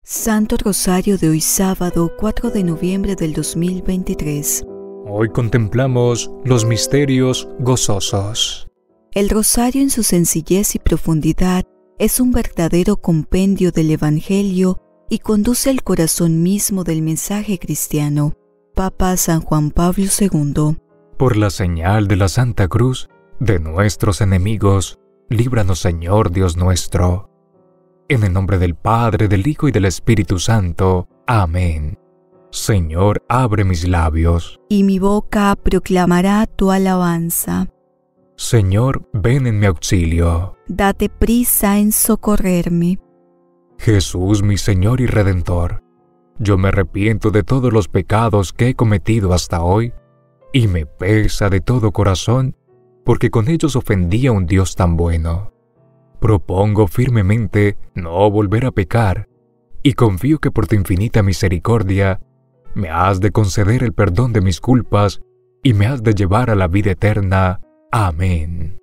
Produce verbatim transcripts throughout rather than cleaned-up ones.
Santo Rosario de hoy sábado cuatro de noviembre del dos mil veintitrés. Hoy contemplamos los misterios gozosos. El rosario en su sencillez y profundidad es un verdadero compendio del Evangelio y conduce al corazón mismo del mensaje cristiano. Papa San Juan Pablo segundo. Por la señal de la Santa Cruz de nuestros enemigos, líbranos, Señor Dios nuestro. En el nombre del Padre, del Hijo y del Espíritu Santo. Amén. Señor, abre mis labios, y mi boca proclamará tu alabanza. Señor, ven en mi auxilio. Date prisa en socorrerme. Jesús, mi Señor y Redentor, yo me arrepiento de todos los pecados que he cometido hasta hoy, y me pesa de todo corazón, porque con ellos ofendí a un Dios tan bueno. Propongo firmemente no volver a pecar, y confío que por tu infinita misericordia me has de conceder el perdón de mis culpas y me has de llevar a la vida eterna. Amén.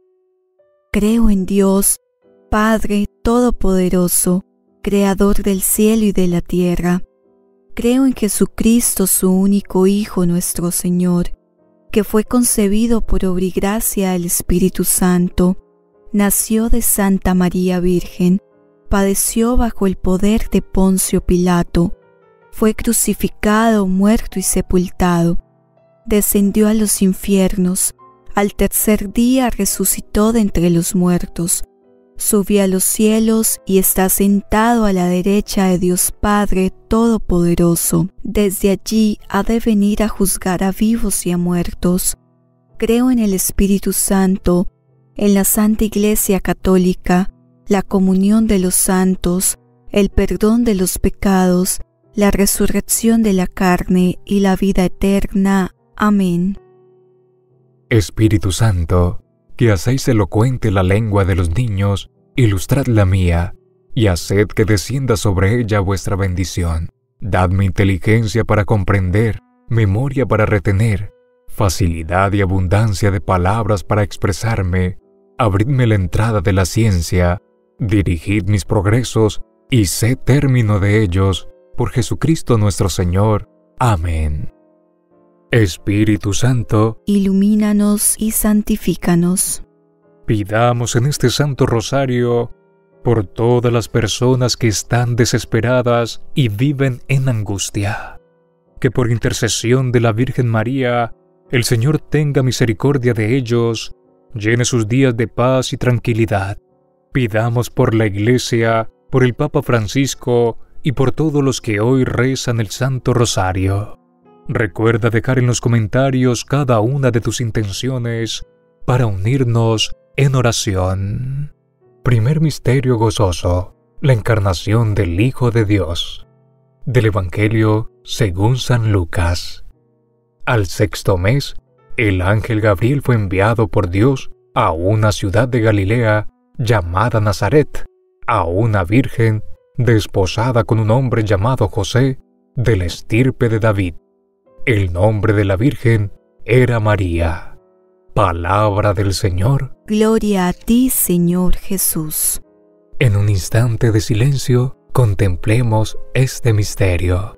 Creo en Dios, Padre Todopoderoso, Creador del cielo y de la tierra. Creo en Jesucristo, su único Hijo, nuestro Señor, que fue concebido por obra y gracia del Espíritu Santo. Nació de Santa María Virgen, padeció bajo el poder de Poncio Pilato, fue crucificado, muerto y sepultado, descendió a los infiernos, al tercer día resucitó de entre los muertos, subió a los cielos y está sentado a la derecha de Dios Padre Todopoderoso. Desde allí ha de venir a juzgar a vivos y a muertos. Creo en el Espíritu Santo, en la Santa Iglesia Católica, la comunión de los santos, el perdón de los pecados, la resurrección de la carne y la vida eterna. Amén. Espíritu Santo, que hacéis elocuente la lengua de los niños, ilustrad la mía, y haced que descienda sobre ella vuestra bendición. Dadme inteligencia para comprender, memoria para retener, facilidad y abundancia de palabras para expresarme. Abridme la entrada de la ciencia, dirigid mis progresos, y sé término de ellos, por Jesucristo nuestro Señor. Amén. Espíritu Santo, ilumínanos y santifícanos. Pidamos en este Santo Rosario por todas las personas que están desesperadas y viven en angustia, que por intercesión de la Virgen María, el Señor tenga misericordia de ellos, llene sus días de paz y tranquilidad. Pidamos por la Iglesia, por el Papa Francisco y por todos los que hoy rezan el Santo Rosario. Recuerda dejar en los comentarios cada una de tus intenciones para unirnos en oración. Primer misterio gozoso: la encarnación del Hijo de Dios. Del Evangelio según San Lucas. Al sexto mes, el ángel Gabriel fue enviado por Dios a una ciudad de Galilea llamada Nazaret, a una virgen desposada con un hombre llamado José, de la estirpe de David. El nombre de la virgen era María. Palabra del Señor. Gloria a ti, Señor Jesús. En un instante de silencio, contemplemos este misterio.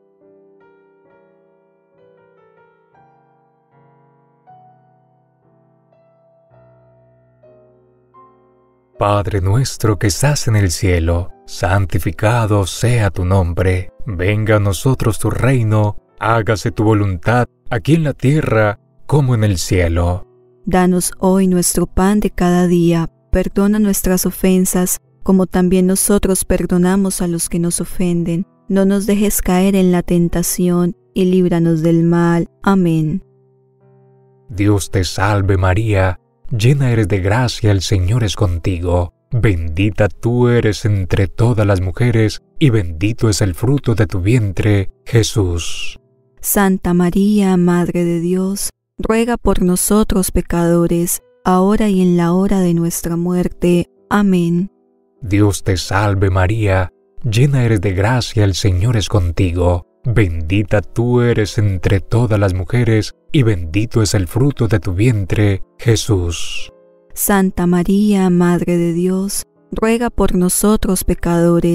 Padre nuestro que estás en el cielo, santificado sea tu nombre. Venga a nosotros tu reino, hágase tu voluntad, aquí en la tierra como en el cielo. Danos hoy nuestro pan de cada día, perdona nuestras ofensas, como también nosotros perdonamos a los que nos ofenden. No nos dejes caer en la tentación, y líbranos del mal. Amén. Dios te salve María, llena eres de gracia, el Señor es contigo. Bendita tú eres entre todas las mujeres, y bendito es el fruto de tu vientre, Jesús. Santa María, Madre de Dios, ruega por nosotros pecadores, ahora y en la hora de nuestra muerte. Amén. Dios te salve María, llena eres de gracia, el Señor es contigo. Bendita tú eres entre todas las mujeres, y bendito es el fruto de tu vientre, Jesús. Santa María, Madre de Dios, ruega por nosotros pecadores,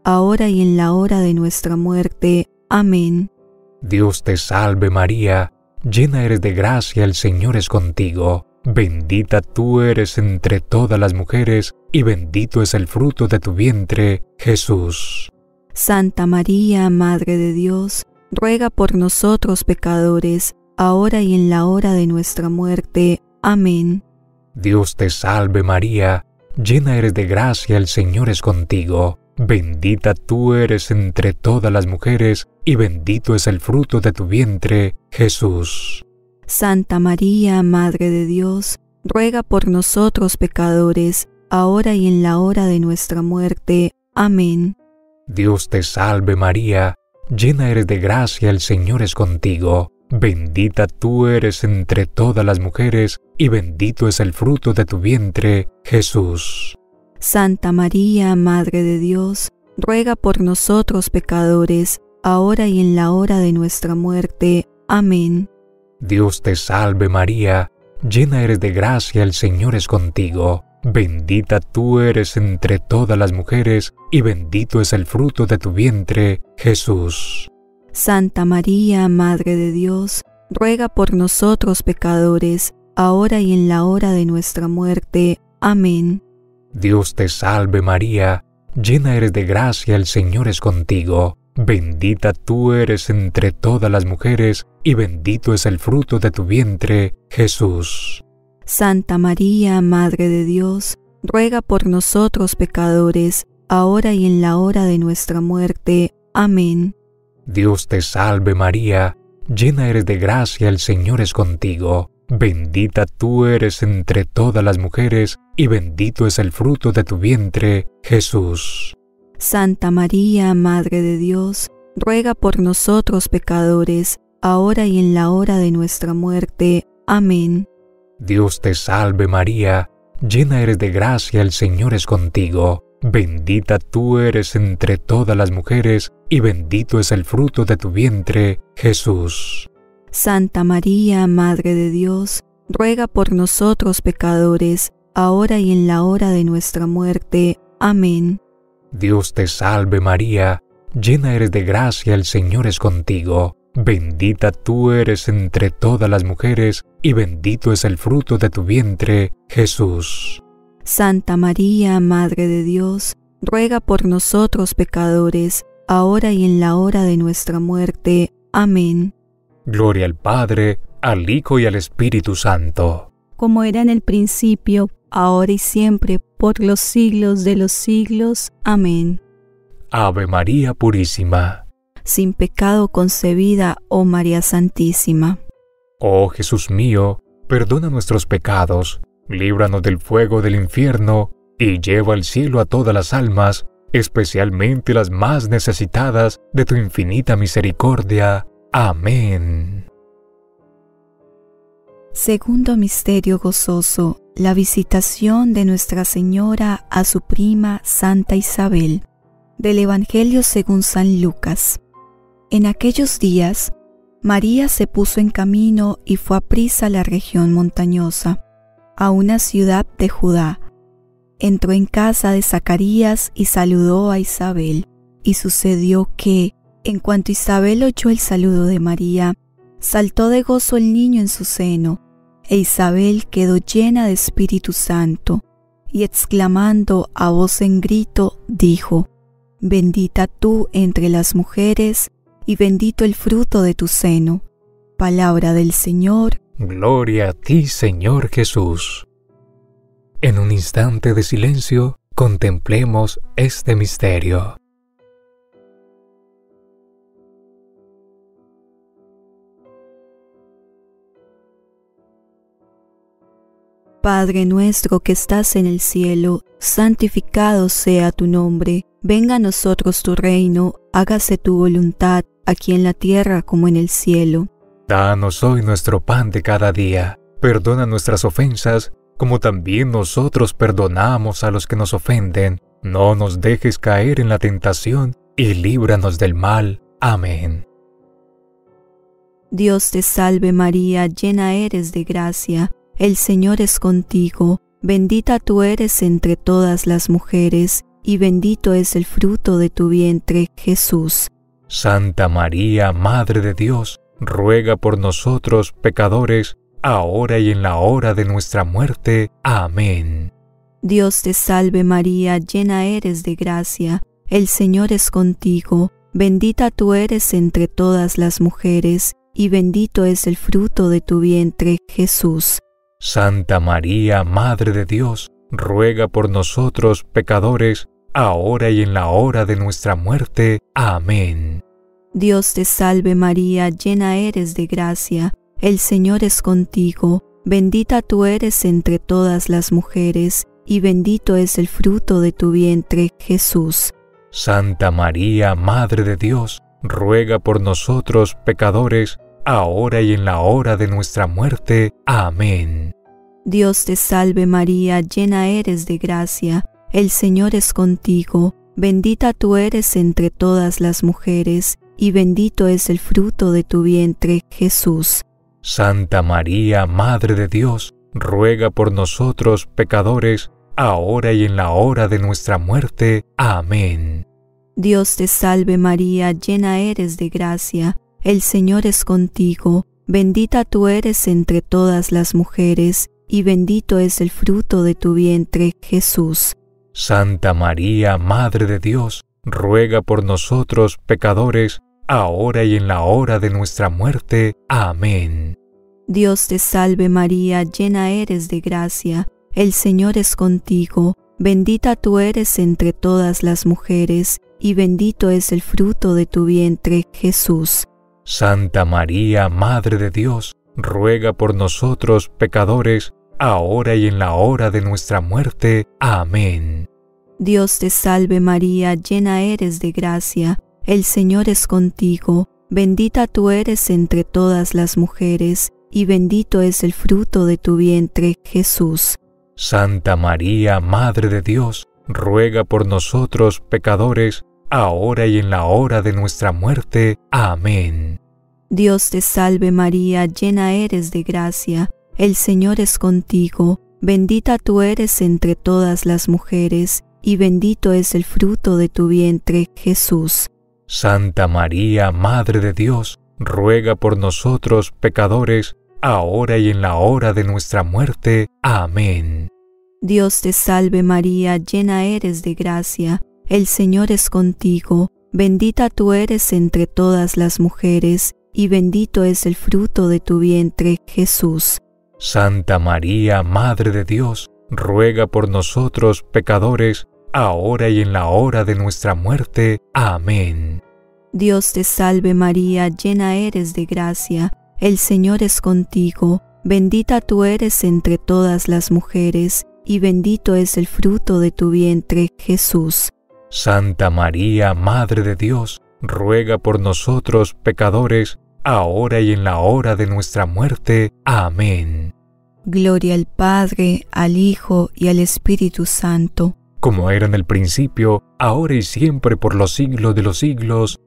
ahora y en la hora de nuestra muerte. Amén. Dios te salve María, llena eres de gracia, el Señor es contigo. Bendita tú eres entre todas las mujeres, y bendito es el fruto de tu vientre, Jesús. Santa María, Madre de Dios, ruega por nosotros pecadores, ahora y en la hora de nuestra muerte. Amén. Dios te salve María, llena eres de gracia, el Señor es contigo. Bendita tú eres entre todas las mujeres, y bendito es el fruto de tu vientre, Jesús. Santa María, Madre de Dios, ruega por nosotros pecadores, ahora y en la hora de nuestra muerte. Amén. Dios te salve María, llena eres de gracia, el Señor es contigo. Bendita tú eres entre todas las mujeres, y bendito es el fruto de tu vientre, Jesús. Santa María, Madre de Dios, ruega por nosotros pecadores, ahora y en la hora de nuestra muerte. Amén. Dios te salve María, llena eres de gracia, el Señor es contigo. Bendita tú eres entre todas las mujeres, y bendito es el fruto de tu vientre, Jesús. Santa María, Madre de Dios, ruega por nosotros pecadores, ahora y en la hora de nuestra muerte. Amén. Dios te salve María, llena eres de gracia, el Señor es contigo. Bendita tú eres entre todas las mujeres, y bendito es el fruto de tu vientre, Jesús. Santa María, Madre de Dios, ruega por nosotros pecadores, ahora y en la hora de nuestra muerte. Amén. Dios te salve María, llena eres de gracia, el Señor es contigo. Bendita tú eres entre todas las mujeres, y bendito es el fruto de tu vientre, Jesús. Santa María, Madre de Dios, ruega por nosotros pecadores, ahora y en la hora de nuestra muerte. Amén. Dios te salve María, llena eres de gracia, el Señor es contigo. Bendita tú eres entre todas las mujeres, y bendito es el fruto de tu vientre, Jesús. Santa María, Madre de Dios, ruega por nosotros pecadores, ahora y en la hora de nuestra muerte. Amén. Dios te salve María, llena eres de gracia, el Señor es contigo. Bendita tú eres entre todas las mujeres, y bendito es el fruto de tu vientre, Jesús. Santa María, Madre de Dios, ruega por nosotros pecadores, ahora y en la hora de nuestra muerte. Amén. Gloria al Padre, al Hijo y al Espíritu Santo. Como era en el principio, ahora y siempre, por los siglos de los siglos. Amén. Ave María Purísima, sin pecado concebida, oh María Santísima. Oh Jesús mío, perdona nuestros pecados, líbranos del fuego del infierno, y lleva al cielo a todas las almas, especialmente las más necesitadas de tu infinita misericordia. Amén. Segundo misterio gozoso, la visitación de Nuestra Señora a su prima Santa Isabel. Del Evangelio según San Lucas. En aquellos días, María se puso en camino y fue aprisa a la región montañosa, a una ciudad de Judá. Entró en casa de Zacarías y saludó a Isabel. Y sucedió que, en cuanto Isabel oyó el saludo de María, saltó de gozo el niño en su seno, e Isabel quedó llena de Espíritu Santo, y exclamando a voz en grito, dijo: Bendita tú entre las mujeres, y bendito el fruto de tu seno. Palabra del Señor. Gloria a ti, Señor Jesús. En un instante de silencio, contemplemos este misterio. Padre nuestro que estás en el cielo, santificado sea tu nombre. Venga a nosotros tu reino, hágase tu voluntad, aquí en la tierra como en el cielo. Danos hoy nuestro pan de cada día. Perdona nuestras ofensas, como también nosotros perdonamos a los que nos ofenden. No nos dejes caer en la tentación, y líbranos del mal. Amén. Dios te salve María, llena eres de gracia, el Señor es contigo. Bendita tú eres entre todas las mujeres, y bendito es el fruto de tu vientre, Jesús. Santa María, Madre de Dios, ruega por nosotros pecadores, ahora y en la hora de nuestra muerte. Amén. Dios te salve María, llena eres de gracia, el Señor es contigo, bendita tú eres entre todas las mujeres, y bendito es el fruto de tu vientre, Jesús. Santa María, Madre de Dios, ruega por nosotros pecadores, ahora y en la hora de nuestra muerte. Amén. Dios te salve María, llena eres de gracia, el Señor es contigo, bendita tú eres entre todas las mujeres, y bendito es el fruto de tu vientre, Jesús. Santa María, Madre de Dios, ruega por nosotros pecadores, ahora y en la hora de nuestra muerte. Amén. Dios te salve María, llena eres de gracia, el Señor es contigo, bendita tú eres entre todas las mujeres, y bendito es el fruto de tu vientre, Jesús. Santa María, Madre de Dios, ruega por nosotros pecadores, ahora y en la hora de nuestra muerte. Amén. Dios te salve María, llena eres de gracia, el Señor es contigo, bendita tú eres entre todas las mujeres, y bendito es el fruto de tu vientre, Jesús. Santa María, Madre de Dios, ruega por nosotros pecadores, ahora y en la hora de nuestra muerte. Amén. Dios te salve María, llena eres de gracia, el Señor es contigo, bendita tú eres entre todas las mujeres, y bendito es el fruto de tu vientre, Jesús. Santa María, Madre de Dios, ruega por nosotros pecadores, ahora y en la hora de nuestra muerte. Amén. Dios te salve María, llena eres de gracia, el Señor es contigo, bendita tú eres entre todas las mujeres, y bendito es el fruto de tu vientre, Jesús. Santa María, Madre de Dios, ruega por nosotros pecadores, ahora y en la hora de nuestra muerte. Amén. Dios te salve María, llena eres de gracia, el Señor es contigo, bendita tú eres entre todas las mujeres, y bendito es el fruto de tu vientre, Jesús. Santa María, Madre de Dios, ruega por nosotros pecadores, ahora y en la hora de nuestra muerte. Amén. Dios te salve María, llena eres de gracia, el Señor es contigo, bendita tú eres entre todas las mujeres, y bendito es el fruto de tu vientre, Jesús. Santa María, Madre de Dios, ruega por nosotros pecadores, ahora y en la hora de nuestra muerte. Amén. Dios te salve María, llena eres de gracia, el Señor es contigo, bendita tú eres entre todas las mujeres, y bendito es el fruto de tu vientre, Jesús. Santa María, Madre de Dios, ruega por nosotros pecadores, ahora y en la hora de nuestra muerte. Amén. Gloria al Padre, al Hijo y al Espíritu Santo, como era en el principio, ahora y siempre por los siglos de los siglos.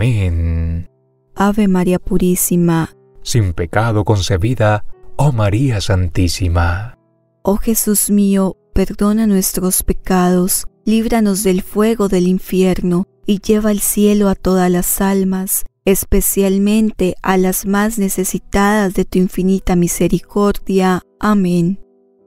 Amén. Ave María Purísima, sin pecado concebida, oh María Santísima. Oh Jesús mío, perdona nuestros pecados, líbranos del fuego del infierno, y lleva al cielo a todas las almas, especialmente a las más necesitadas de tu infinita misericordia. Amén.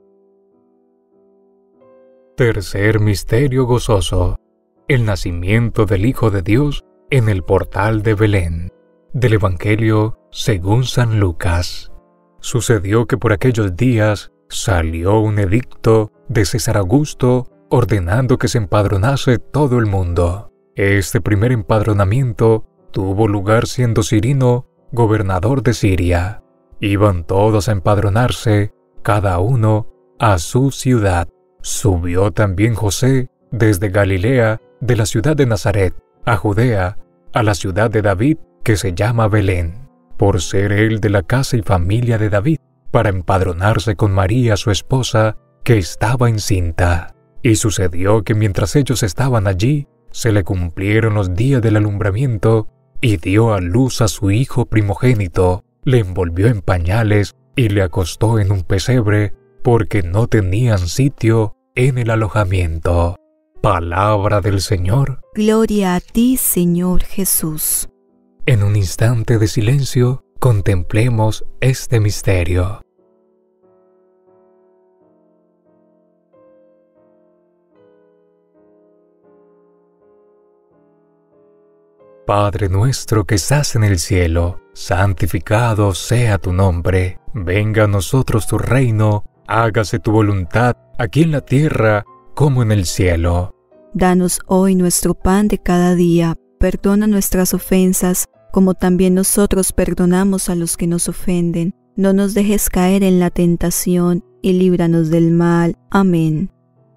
Tercer misterio gozoso: el nacimiento del Hijo de Dios en el portal de Belén. Del Evangelio según San Lucas. Sucedió que por aquellos días salió un edicto de César Augusto ordenando que se empadronase todo el mundo. Este primer empadronamiento tuvo lugar siendo Cirino gobernador de Siria. Iban todos a empadronarse, cada uno a su ciudad. Subió también José desde Galilea, de la ciudad de Nazaret, a Judea, a la ciudad de David, que se llama Belén, por ser él de la casa y familia de David, para empadronarse con María su esposa, que estaba encinta. Y sucedió que mientras ellos estaban allí, se le cumplieron los días del alumbramiento, y dio a luz a su hijo primogénito, le envolvió en pañales y le acostó en un pesebre, porque no tenían sitio en el alojamiento. Palabra del Señor. Gloria a ti, Señor Jesús. En un instante de silencio, contemplemos este misterio. Padre nuestro que estás en el cielo, santificado sea tu nombre. Venga a nosotros tu reino, hágase tu voluntad, aquí en la tierra como en el cielo. Danos hoy nuestro pan de cada día. Perdona nuestras ofensas, como también nosotros perdonamos a los que nos ofenden. No nos dejes caer en la tentación, y líbranos del mal. Amén.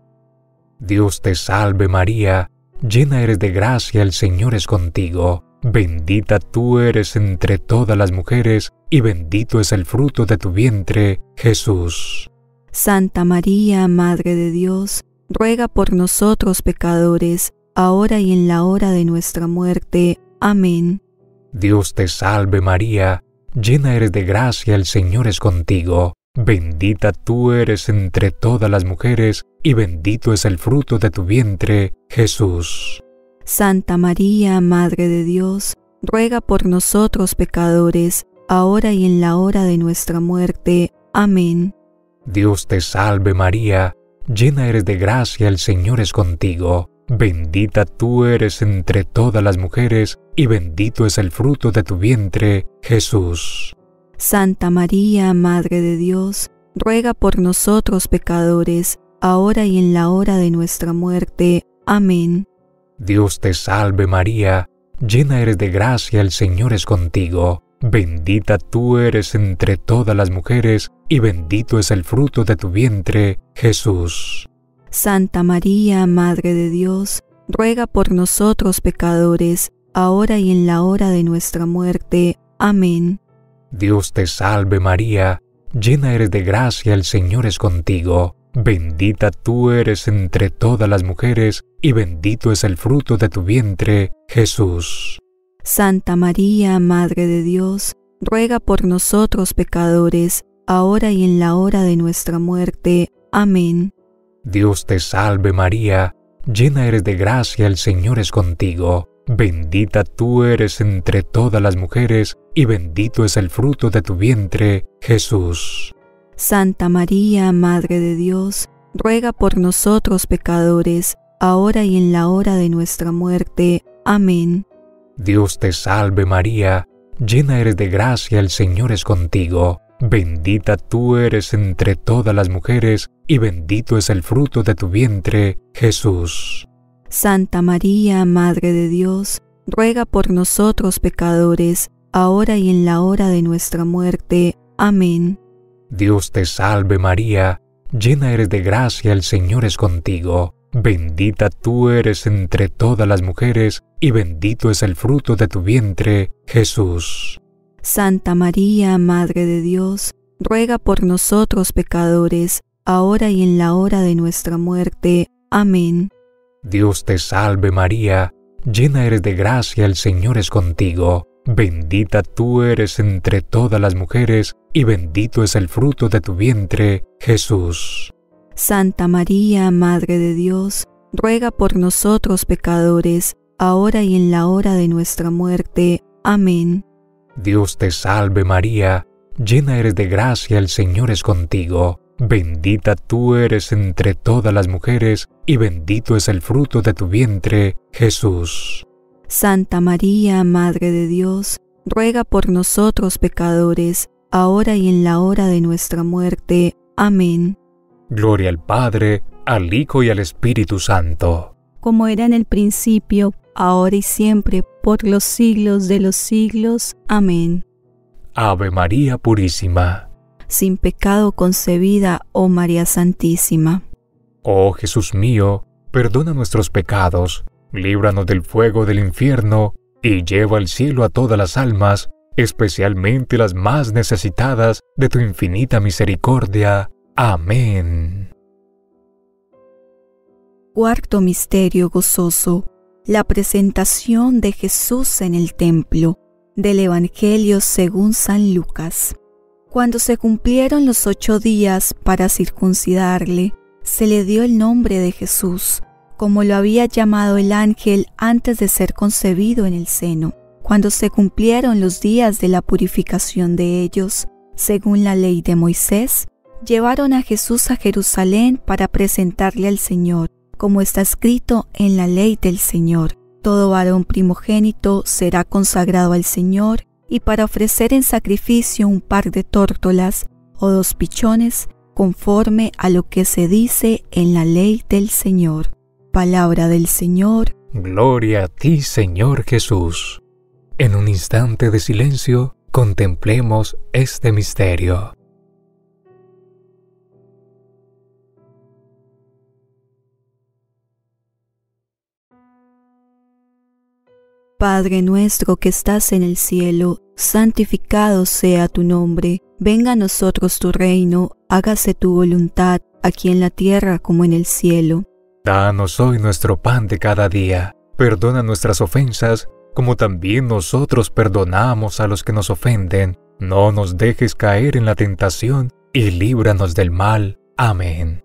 Dios te salve María, llena eres de gracia, el Señor es contigo. Bendita tú eres entre todas las mujeres, y bendito es el fruto de tu vientre, Jesús. Santa María, Madre de Dios, ruega por nosotros pecadores, ahora y en la hora de nuestra muerte. Amén. Dios te salve María, llena eres de gracia, el Señor es contigo. Bendita tú eres entre todas las mujeres, y bendito es el fruto de tu vientre, Jesús. Santa María, Madre de Dios, ruega por nosotros pecadores, ahora y en la hora de nuestra muerte. Amén. Dios te salve María, llena eres de gracia, el Señor es contigo. Bendita tú eres entre todas las mujeres, y bendito es el fruto de tu vientre, Jesús. Santa María, Madre de Dios, ruega por nosotros pecadores, ahora y en la hora de nuestra muerte. Amén. Dios te salve María, llena eres de gracia, el Señor es contigo. Bendita tú eres entre todas las mujeres, y bendito es el fruto de tu vientre, Jesús. Santa María, Madre de Dios, ruega por nosotros pecadores, ahora y en la hora de nuestra muerte. Amén. Dios te salve María, llena eres de gracia, el Señor es contigo. Bendita tú eres entre todas las mujeres, y bendito es el fruto de tu vientre, Jesús. Santa María, Madre de Dios, ruega por nosotros pecadores, ahora y en la hora de nuestra muerte. Amén. Dios te salve María, llena eres de gracia, el Señor es contigo. Bendita tú eres entre todas las mujeres, y bendito es el fruto de tu vientre, Jesús. Santa María, Madre de Dios, ruega por nosotros pecadores, ahora y en la hora de nuestra muerte. Amén. Dios te salve María, llena eres de gracia, el Señor es contigo. Bendita tú eres entre todas las mujeres, y bendito es el fruto de tu vientre, Jesús. Santa María, Madre de Dios, ruega por nosotros pecadores, ahora y en la hora de nuestra muerte. Amén. Dios te salve María, llena eres de gracia, el Señor es contigo. Bendita tú eres entre todas las mujeres, y bendito es el fruto de tu vientre, Jesús. Santa María, Madre de Dios, ruega por nosotros pecadores, ahora y en la hora de nuestra muerte. Amén. Dios te salve María, llena eres de gracia, el Señor es contigo. Bendita tú eres entre todas las mujeres, y bendito es el fruto de tu vientre, Jesús. Santa María, Madre de Dios, ruega por nosotros pecadores, ahora y en la hora de nuestra muerte. Amén. Dios te salve María, llena eres de gracia, el Señor es contigo. Bendita tú eres entre todas las mujeres, y bendito es el fruto de tu vientre, Jesús. Santa María, Madre de Dios, ruega por nosotros pecadores, ahora y en la hora de nuestra muerte. Amén. Gloria al Padre, al Hijo y al Espíritu Santo. Como era en el principio, ahora y siempre, por los siglos de los siglos. Amén. Ave María Purísima, sin pecado concebida, oh María Santísima. Oh Jesús mío, perdona nuestros pecados, líbranos del fuego del infierno, y lleva al cielo a todas las almas, especialmente las más necesitadas de tu infinita misericordia. Amén. Cuarto misterio gozoso: la presentación de Jesús en el templo. Del Evangelio según San Lucas. Cuando se cumplieron los ocho días para circuncidarle, se le dio el nombre de Jesús, como lo había llamado el ángel antes de ser concebido en el seno, cuando se cumplieron los días de la purificación de ellos, según la ley de Moisés, llevaron a Jesús a Jerusalén para presentarle al Señor, como está escrito en la ley del Señor. Todo varón primogénito será consagrado al Señor, y para ofrecer en sacrificio un par de tórtolas o dos pichones, conforme a lo que se dice en la ley del Señor. Palabra del Señor. Gloria a ti, Señor Jesús. En un instante de silencio, contemplemos este misterio. Padre nuestro que estás en el cielo, santificado sea tu nombre. Venga a nosotros tu reino, hágase tu voluntad, aquí en la tierra como en el cielo. Danos hoy nuestro pan de cada día. Perdona nuestras ofensas, como también nosotros perdonamos a los que nos ofenden. No nos dejes caer en la tentación, y líbranos del mal. Amén.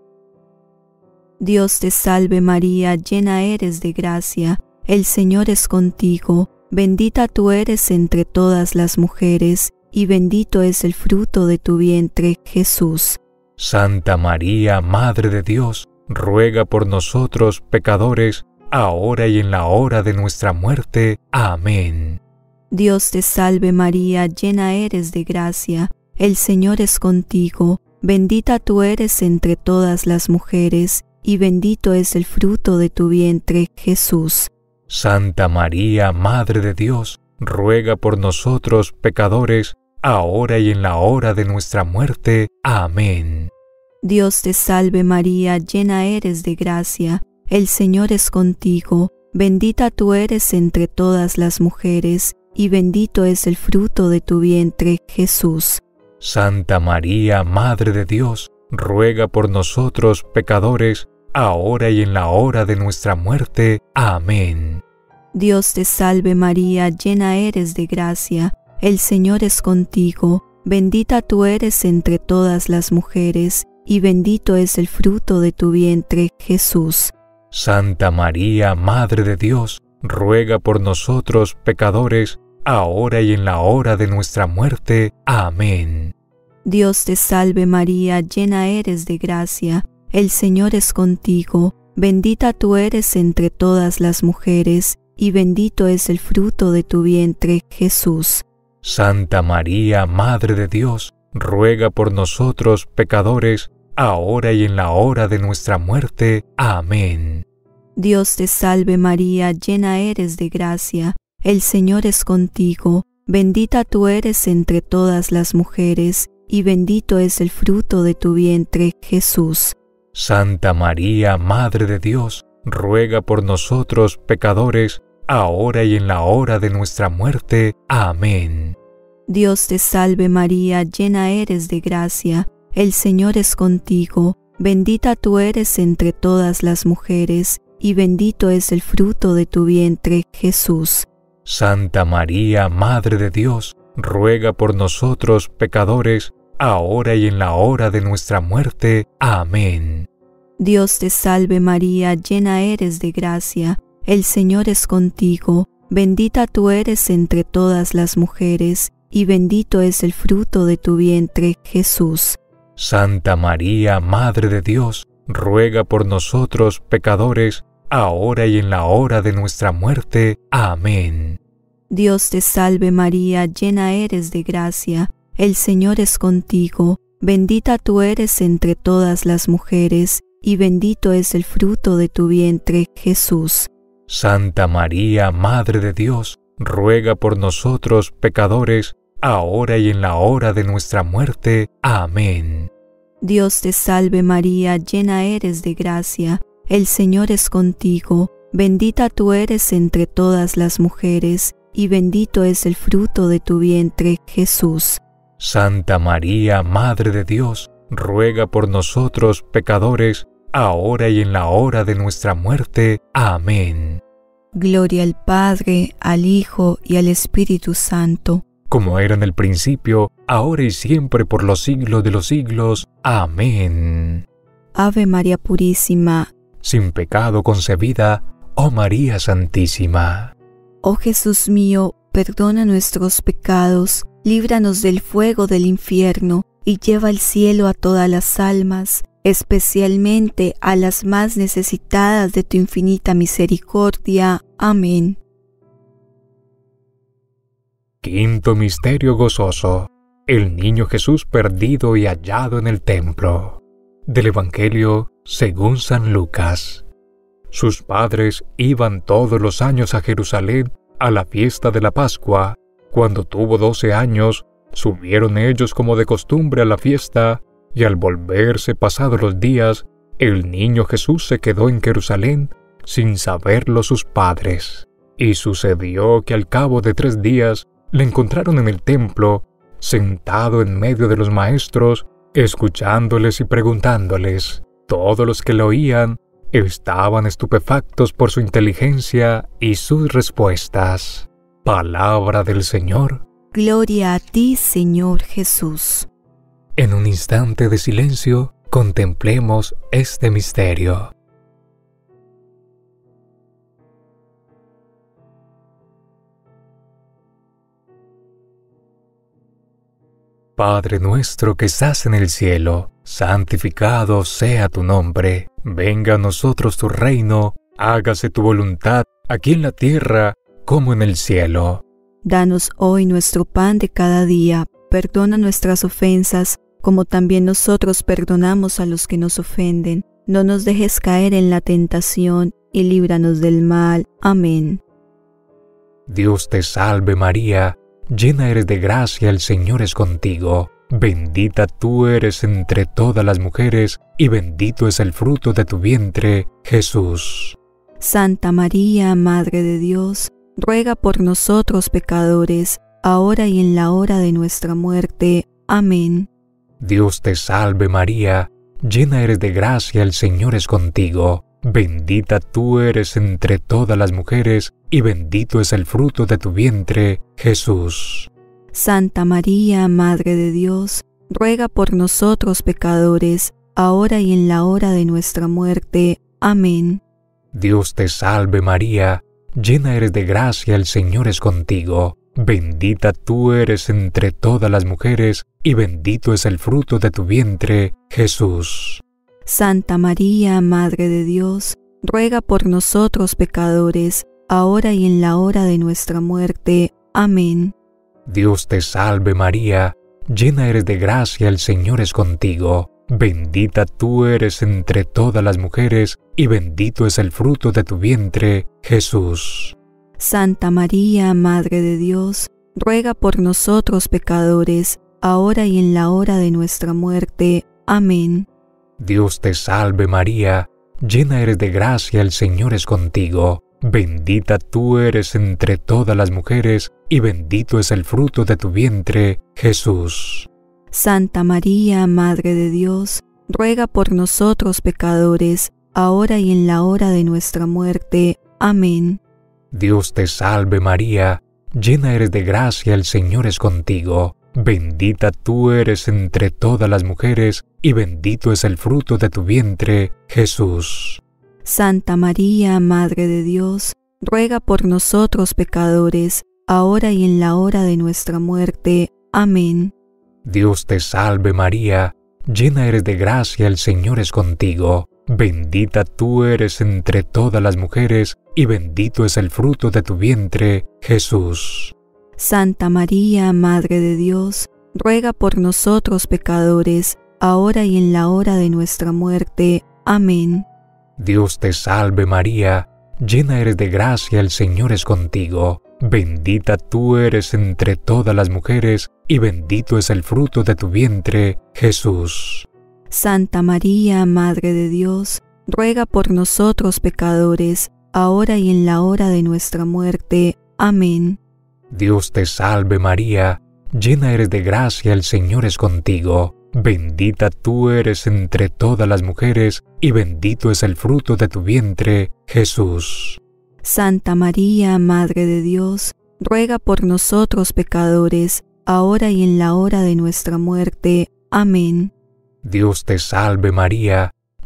Dios te salve María, llena eres de gracia, el Señor es contigo. Bendita tú eres entre todas las mujeres, y bendito es el fruto de tu vientre, Jesús. Santa María, Madre de Dios, ruega por nosotros pecadores, ahora y en la hora de nuestra muerte. Amén. Dios te salve María, llena eres de gracia, el Señor es contigo. Bendita tú eres entre todas las mujeres, y bendito es el fruto de tu vientre, Jesús. Santa María, Madre de Dios, ruega por nosotros pecadores, ahora y en la hora de nuestra muerte. Amén. Dios te salve María, llena eres de gracia, el Señor es contigo. Bendita tú eres entre todas las mujeres, y bendito es el fruto de tu vientre, Jesús. Santa María, Madre de Dios, ruega por nosotros pecadores, ahora y en la hora de nuestra muerte. Amén. Dios te salve María, llena eres de gracia, el Señor es contigo. Bendita tú eres entre todas las mujeres, y bendito es el fruto de tu vientre, Jesús. Santa María, Madre de Dios, ruega por nosotros pecadores, ahora y en la hora de nuestra muerte. Amén. Dios te salve María, llena eres de gracia, el Señor es contigo. Bendita tú eres entre todas las mujeres, y bendito es el fruto de tu vientre, Jesús. Santa María, Madre de Dios, ruega por nosotros pecadores, ahora y en la hora de nuestra muerte. Amén. Dios te salve María, llena eres de gracia, el Señor es contigo. Bendita tú eres entre todas las mujeres, y bendito es el fruto de tu vientre, Jesús. Santa María, Madre de Dios, ruega por nosotros pecadores, ahora y en la hora de nuestra muerte. Amén. Dios te salve María, llena eres de gracia, el Señor es contigo. Bendita tú eres entre todas las mujeres, y bendito es el fruto de tu vientre, Jesús. Santa María, Madre de Dios, ruega por nosotros pecadores, ahora y en la hora de nuestra muerte. Amén. Dios te salve María, llena eres de gracia, el Señor es contigo. Bendita tú eres entre todas las mujeres, y bendito es el fruto de tu vientre, Jesús. Santa María, Madre de Dios, ruega por nosotros pecadores, ahora y en la hora de nuestra muerte. Amén. Dios te salve María, llena eres de gracia, el Señor es contigo. Bendita tú eres entre todas las mujeres, y bendito es el fruto de tu vientre, Jesús. Santa María, Madre de Dios, ruega por nosotros pecadores, ahora y en la hora de nuestra muerte. Amén. Dios te salve María, llena eres de gracia, el Señor es contigo. Bendita tú eres entre todas las mujeres, y bendito es el fruto de tu vientre, Jesús. Santa María, Madre de Dios, ruega por nosotros pecadores, ahora y en la hora de nuestra muerte. Amén. Gloria al Padre, al Hijo y al Espíritu Santo, como era en el principio, ahora y siempre por los siglos de los siglos. Amén. Ave María Purísima, sin pecado concebida, oh María Santísima. Oh Jesús mío, perdona nuestros pecados, líbranos del fuego del infierno, y lleva al cielo a todas las almas, especialmente a las más necesitadas de tu infinita misericordia. Amén. Quinto misterio gozoso: el niño Jesús perdido y hallado en el templo. Del Evangelio según San Lucas. Sus padres iban todos los años a Jerusalén a la fiesta de la Pascua. Cuando tuvo doce años, subieron ellos como de costumbre a la fiesta, y al volverse pasados los días, el niño Jesús se quedó en Jerusalén sin saberlo sus padres. Y sucedió que al cabo de tres días le encontraron en el templo, sentado en medio de los maestros, escuchándoles y preguntándoles. Todos los que lo oían estaban estupefactos por su inteligencia y sus respuestas. Palabra del Señor. Gloria a ti, Señor Jesús. En un instante de silencio, contemplemos este misterio. Padre nuestro que estás en el cielo, santificado sea tu nombre. Venga a nosotros tu reino, hágase tu voluntad, aquí en la tierra como en el cielo. Danos hoy nuestro pan de cada día, perdona nuestras ofensas, como también nosotros perdonamos a los que nos ofenden. No nos dejes caer en la tentación, y líbranos del mal. Amén. Dios te salve María, llena eres de gracia, el Señor es contigo. Bendita tú eres entre todas las mujeres, y bendito es el fruto de tu vientre, Jesús. Santa María, Madre de Dios, ruega por nosotros pecadores, ahora y en la hora de nuestra muerte. Amén. Dios te salve María, llena eres de gracia, el Señor es contigo. Bendita tú eres entre todas las mujeres, y bendito es el fruto de tu vientre, Jesús. Santa María, Madre de Dios, ruega por nosotros pecadores, ahora y en la hora de nuestra muerte. Amén. Dios te salve María, llena eres de gracia, el Señor es contigo. Bendita tú eres entre todas las mujeres, y bendito es el fruto de tu vientre, Jesús. Santa María, Madre de Dios, ruega por nosotros pecadores, ahora y en la hora de nuestra muerte. Amén. Dios te salve María, llena eres de gracia, el Señor es contigo. Bendita tú eres entre todas las mujeres, y bendito es el fruto de tu vientre, Jesús. Santa María, Madre de Dios, ruega por nosotros pecadores, ahora y en la hora de nuestra muerte. Amén. Dios te salve María, llena eres de gracia, el Señor es contigo. Bendita tú eres entre todas las mujeres, y bendito es el fruto de tu vientre, Jesús. Santa María, Madre de Dios, ruega por nosotros pecadores, ahora y en la hora de nuestra muerte. Amén. Dios te salve María, llena eres de gracia, el Señor es contigo. Bendita tú eres entre todas las mujeres, y bendito es el fruto de tu vientre, Jesús. Santa María, Madre de Dios, ruega por nosotros pecadores, ahora y en la hora de nuestra muerte. Amén. Dios te salve María, llena eres de gracia, el Señor es contigo. Bendita tú eres entre todas las mujeres, y bendito es el fruto de tu vientre, Jesús. Santa María, Madre de Dios, ruega por nosotros pecadores, ahora y en la hora de nuestra muerte. Amén. Dios te salve María, llena eres de gracia, el Señor es contigo. Bendita tú eres entre todas las mujeres, y bendito es el fruto de tu vientre, Jesús. Santa María, Madre de Dios, ruega por nosotros pecadores, ahora y en la hora de nuestra muerte. Amén. Dios te salve María, llena eres de gracia, el Señor es contigo. Bendita tú eres entre todas las mujeres, y bendito es el fruto de tu vientre, Jesús. Santa María, Madre de Dios, ruega por nosotros pecadores, ahora y en la hora de nuestra muerte. Amén. Dios te salve María,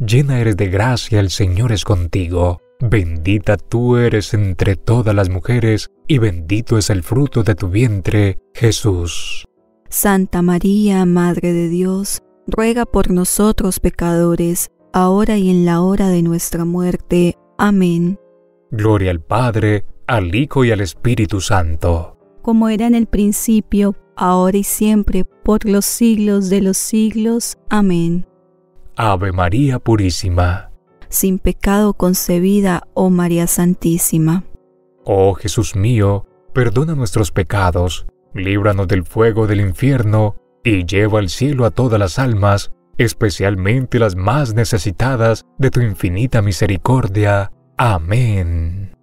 llena eres de gracia, el Señor es contigo. Bendita tú eres entre todas las mujeres, y bendito es el fruto de tu vientre, Jesús. Santa María, Madre de Dios, ruega por nosotros pecadores, ahora y en la hora de nuestra muerte. Amén. Gloria al Padre, al Hijo y al Espíritu Santo. Como era en el principio, ahora y siempre, por los siglos de los siglos. Amén. Ave María Purísima. Sin pecado concebida, oh María Santísima. Oh Jesús mío, perdona nuestros pecados, líbranos del fuego del infierno, y lleva al cielo a todas las almas, especialmente las más necesitadas de tu infinita misericordia. Amén.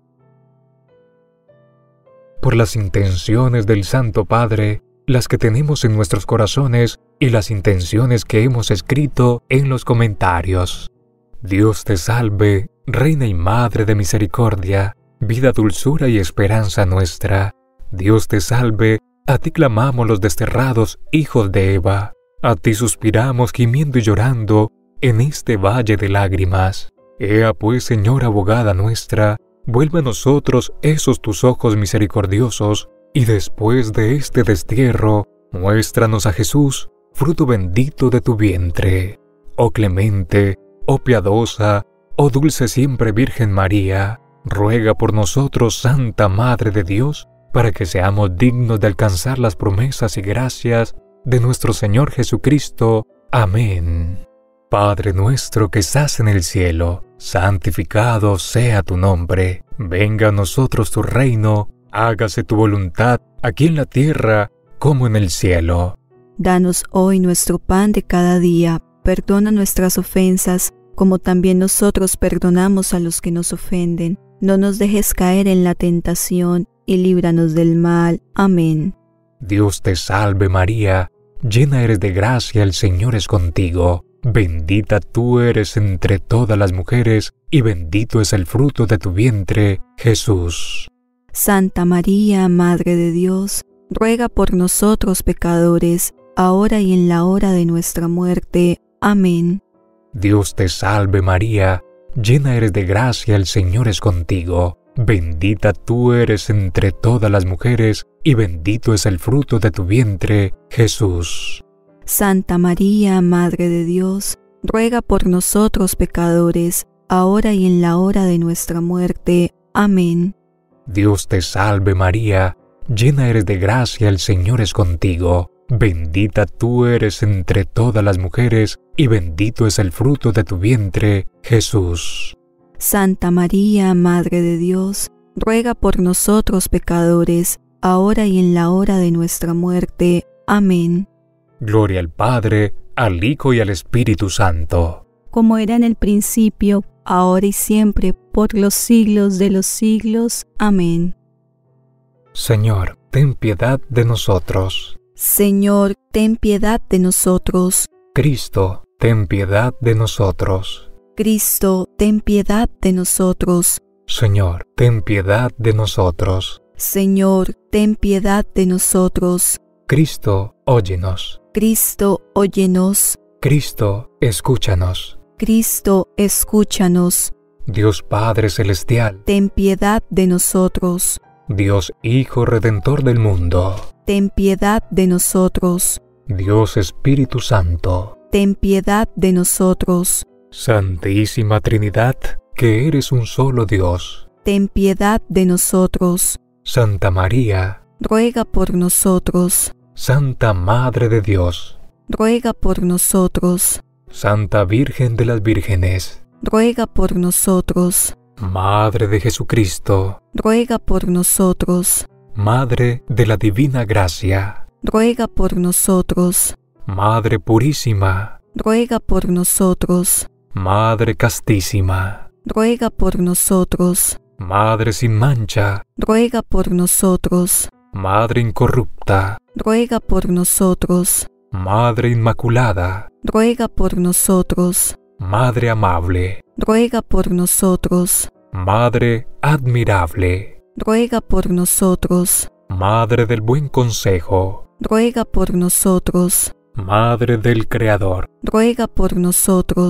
Por las intenciones del Santo Padre, las que tenemos en nuestros corazones y las intenciones que hemos escrito en los comentarios. Dios te salve, Reina y Madre de misericordia, vida, dulzura y esperanza nuestra. Dios te salve, a ti clamamos los desterrados hijos de Eva. A ti suspiramos gimiendo y llorando en este valle de lágrimas. Ea pues, Señora abogada nuestra, vuelve a nosotros esos tus ojos misericordiosos, y después de este destierro, muéstranos a Jesús, fruto bendito de tu vientre. Oh clemente, oh piadosa, oh dulce siempre Virgen María, ruega por nosotros, Santa Madre de Dios, para que seamos dignos de alcanzar las promesas y gracias de nuestro Señor Jesucristo. Amén. Padre nuestro que estás en el cielo, santificado sea tu nombre. Venga a nosotros tu reino, hágase tu voluntad, aquí en la tierra como en el cielo. Danos hoy nuestro pan de cada día, perdona nuestras ofensas, como también nosotros perdonamos a los que nos ofenden. No nos dejes caer en la tentación, y líbranos del mal. Amén. Dios te salve María, llena eres de gracia, el Señor es contigo. Bendita tú eres entre todas las mujeres, y bendito es el fruto de tu vientre, Jesús. Santa María, Madre de Dios, ruega por nosotros pecadores, ahora y en la hora de nuestra muerte. Amén. Dios te salve María, llena eres de gracia, el Señor es contigo. Bendita tú eres entre todas las mujeres, y bendito es el fruto de tu vientre, Jesús. Santa María, Madre de Dios, ruega por nosotros pecadores, ahora y en la hora de nuestra muerte. Amén. Dios te salve María, llena eres de gracia, el Señor es contigo. Bendita tú eres entre todas las mujeres, y bendito es el fruto de tu vientre, Jesús. Santa María, Madre de Dios, ruega por nosotros pecadores, ahora y en la hora de nuestra muerte. Amén. Gloria al Padre, al Hijo y al Espíritu Santo. Como era en el principio, ahora y siempre, por los siglos de los siglos. Amén. Señor, ten piedad de nosotros. Señor, ten piedad de nosotros. Cristo, ten piedad de nosotros. Cristo, ten piedad de nosotros. Señor, ten piedad de nosotros. Señor, ten piedad de nosotros. Cristo, óyenos. Cristo, óyenos. Cristo, escúchanos. Cristo, escúchanos. Dios Padre Celestial, ten piedad de nosotros. Dios Hijo Redentor del mundo, ten piedad de nosotros. Dios Espíritu Santo, ten piedad de nosotros. Santísima Trinidad, que eres un solo Dios, ten piedad de nosotros. Santa María, ruega por nosotros. Santa Madre de Dios, ruega por nosotros. Santa Virgen de las Vírgenes, ruega por nosotros. Madre de Jesucristo, ruega por nosotros. Madre de la Divina Gracia, ruega por nosotros. Madre Purísima, ruega por nosotros. Madre Castísima, ruega por nosotros. Madre sin mancha, ruega por nosotros. Madre incorrupta, ruega por nosotros. Madre Inmaculada, ruega por nosotros. Madre amable, ruega por nosotros. Madre admirable, ruega por nosotros. Madre del buen consejo, ruega por nosotros. Madre del Creador, ruega por nosotros.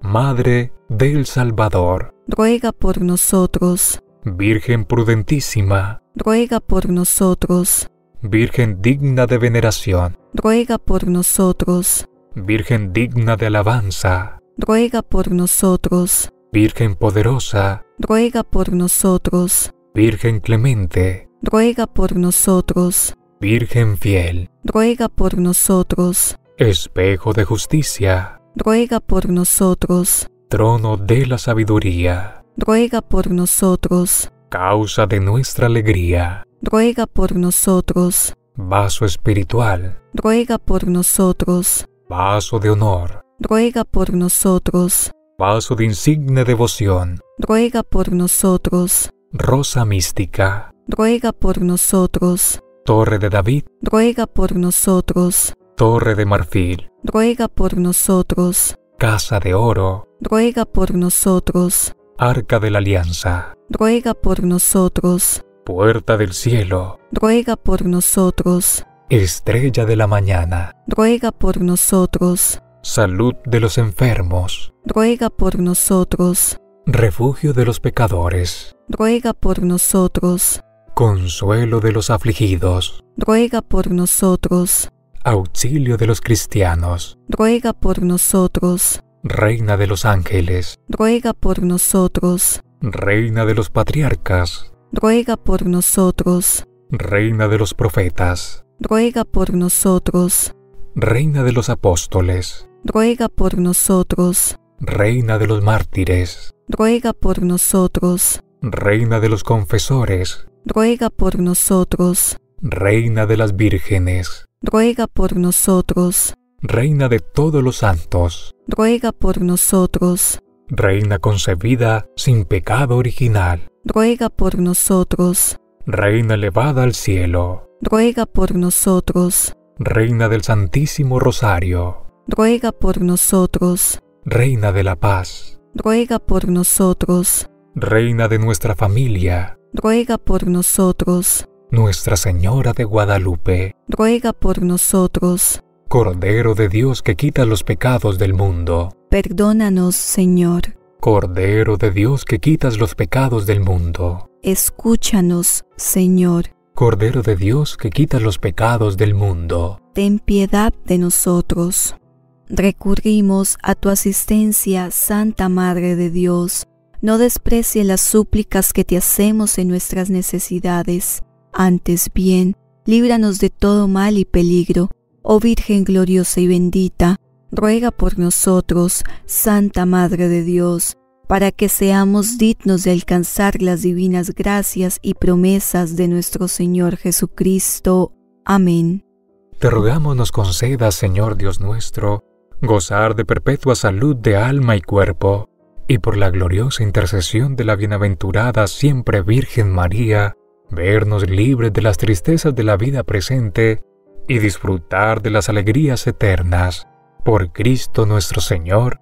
Madre del Salvador, ruega por nosotros. Virgen prudentísima, ruega por nosotros. Virgen digna de veneración, ruega por nosotros. Virgen digna de alabanza, ruega por nosotros. Virgen poderosa, ruega por nosotros. Virgen clemente, ruega por nosotros. Virgen fiel, ruega por nosotros. Espejo de justicia, ruega por nosotros. Trono de la sabiduría, ruega por nosotros. Causa de nuestra alegría, ruega por nosotros. Vaso espiritual, ruega por nosotros. Vaso de honor, ruega por nosotros. Vaso de insigne devoción, ruega por nosotros. Rosa mística, ruega por nosotros. Torre de David, ruega por nosotros. Torre de marfil, ruega por nosotros. Casa de oro, ruega por nosotros. Arca de la alianza, ruega por nosotros. Puerta del cielo, ruega por nosotros. Estrella de la mañana, ruega por nosotros. Salud de los enfermos, ruega por nosotros. Refugio de los pecadores, ruega por nosotros. Consuelo de los afligidos, ruega por nosotros. Auxilio de los cristianos, ruega por nosotros. Reina de los ángeles, ruega por nosotros. Reina de los patriarcas, ruega por nosotros. Reina de los profetas, ruega por nosotros. Reina de los apóstoles, ruega por nosotros. Reina de los mártires, ruega por nosotros. Reina de los confesores, ruega por nosotros. Reina de las vírgenes, ruega por nosotros. Reina de todos los santos, ruega por nosotros. Reina concebida sin pecado original, ruega por nosotros. Reina elevada al cielo, ruega por nosotros. Reina del Santísimo Rosario, ruega por nosotros. Reina de la paz, ruega por nosotros. Reina de nuestra familia, ruega por nosotros. Nuestra Señora de Guadalupe, ruega por nosotros. Cordero de Dios que quita los pecados del mundo, perdónanos, Señor. Cordero de Dios que quitas los pecados del mundo, escúchanos, Señor. Cordero de Dios que quitas los pecados del mundo, ten piedad de nosotros. Recurrimos a tu asistencia, Santa Madre de Dios. No desprecie las súplicas que te hacemos en nuestras necesidades. Antes bien, líbranos de todo mal y peligro. Oh Virgen gloriosa y bendita, ruega por nosotros, Santa Madre de Dios, para que seamos dignos de alcanzar las divinas gracias y promesas de nuestro Señor Jesucristo. Amén. Te rogamos nos concedas, Señor Dios nuestro, gozar de perpetua salud de alma y cuerpo, y por la gloriosa intercesión de la bienaventurada siempre Virgen María, vernos libres de las tristezas de la vida presente y disfrutar de las alegrías eternas. Por Cristo nuestro Señor.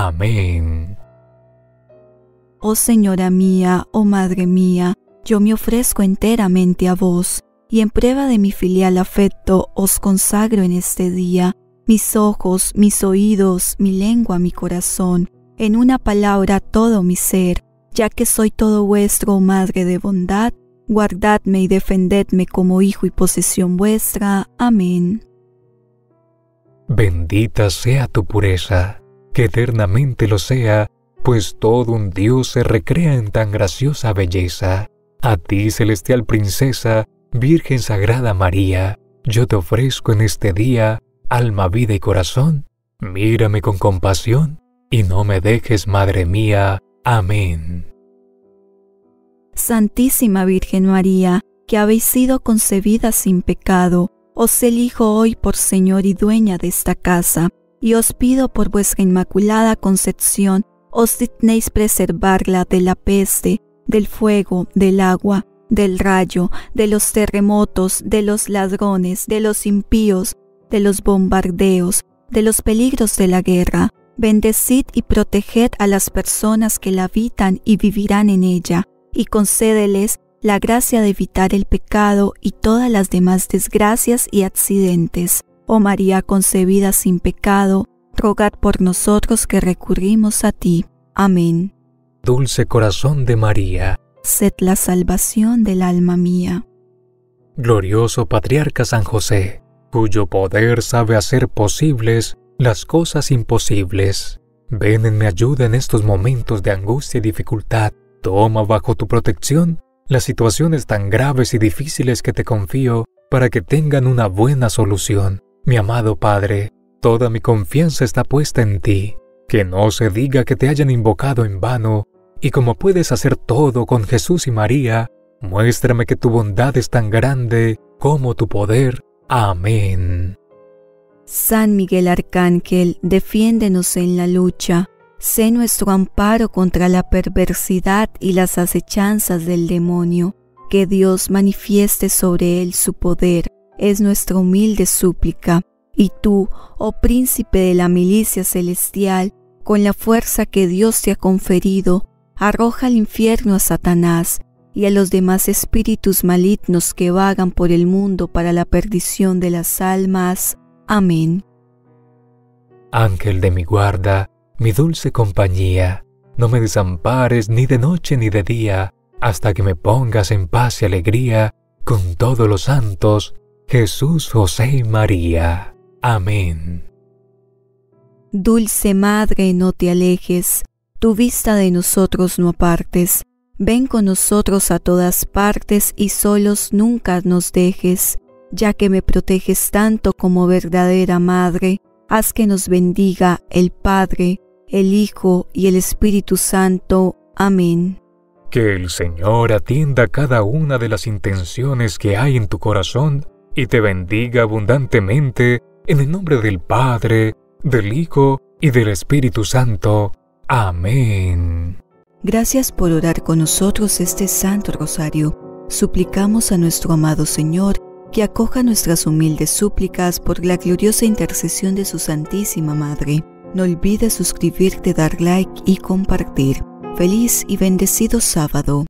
Amén. Oh Señora mía, oh Madre mía, yo me ofrezco enteramente a vos, y en prueba de mi filial afecto os consagro en este día mis ojos, mis oídos, mi lengua, mi corazón, en una palabra todo mi ser, ya que soy todo vuestro, oh Madre de bondad, guardadme y defendedme como hijo y posesión vuestra. Amén. Bendita sea tu pureza, que eternamente lo sea, pues todo un Dios se recrea en tan graciosa belleza. A ti, celestial princesa, Virgen Sagrada María, yo te ofrezco en este día alma, vida y corazón. Mírame con compasión y no me dejes, Madre mía. Amén. Santísima Virgen María, que habéis sido concebida sin pecado, os elijo hoy por Señor y dueña de esta casa, y os pido por vuestra inmaculada concepción, os dignéis preservarla de la peste, del fuego, del agua, del rayo, de los terremotos, de los ladrones, de los impíos, de los bombardeos, de los peligros de la guerra. Bendecid y proteged a las personas que la habitan y vivirán en ella, y concédeles la gracia de evitar el pecado y todas las demás desgracias y accidentes. Oh María concebida sin pecado, rogad por nosotros que recurrimos a ti. Amén. Dulce corazón de María, sed la salvación del alma mía. Glorioso Patriarca San José, cuyo poder sabe hacer posibles las cosas imposibles, ven en mi ayuda en estos momentos de angustia y dificultad. Toma bajo tu protección las situaciones tan graves y difíciles que te confío para que tengan una buena solución. Mi amado Padre, toda mi confianza está puesta en ti. Que no se diga que te hayan invocado en vano, y como puedes hacer todo con Jesús y María, muéstrame que tu bondad es tan grande como tu poder. Amén. San Miguel Arcángel, defiéndenos en la lucha. Sé nuestro amparo contra la perversidad y las acechanzas del demonio. Que Dios manifieste sobre él su poder, es nuestra humilde súplica. Y tú, oh príncipe de la milicia celestial, con la fuerza que Dios te ha conferido, arroja al infierno a Satanás y a los demás espíritus malignos que vagan por el mundo para la perdición de las almas. Amén. Ángel de mi guarda, mi dulce compañía, no me desampares ni de noche ni de día, hasta que me pongas en paz y alegría con todos los santos, Jesús, José y María. Amén. Dulce Madre, no te alejes, tu vista de nosotros no apartes. Ven con nosotros a todas partes y solos nunca nos dejes. Ya que me proteges tanto como verdadera Madre, haz que nos bendiga el Padre, el Hijo y el Espíritu Santo. Amén. Que el Señor atienda cada una de las intenciones que hay en tu corazón y te bendiga abundantemente en el nombre del Padre, del Hijo y del Espíritu Santo. Amén. Gracias por orar con nosotros este Santo Rosario. Suplicamos a nuestro amado Señor que acoja nuestras humildes súplicas por la gloriosa intercesión de su Santísima Madre. No olvides suscribirte, dar like y compartir. Feliz y bendecido sábado.